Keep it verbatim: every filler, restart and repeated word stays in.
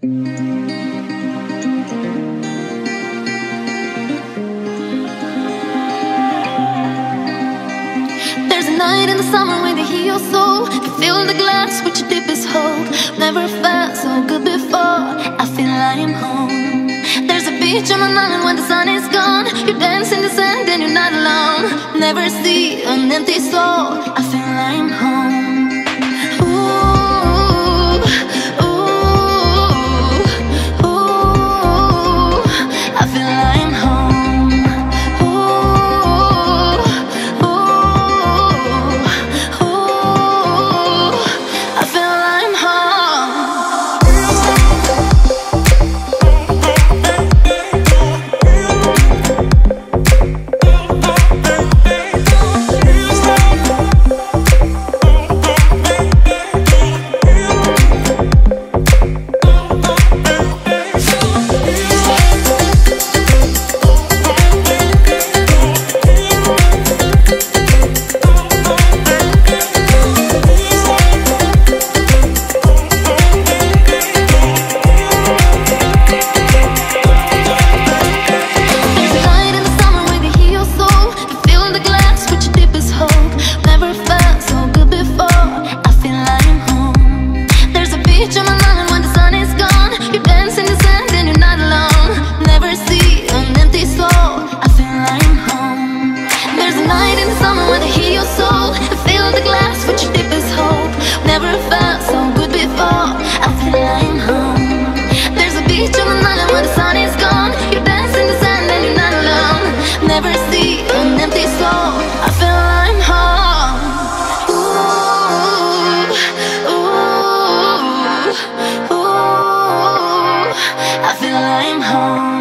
There's a night in the summer when you hear your soul. You fill the glass with your deepest hope. Never felt so good before. I feel I am home. There's a beach on an island when the sun is gone. You dance in the sand and you're not alone. Never see an empty soul. I feel I am home. I feel I'm home.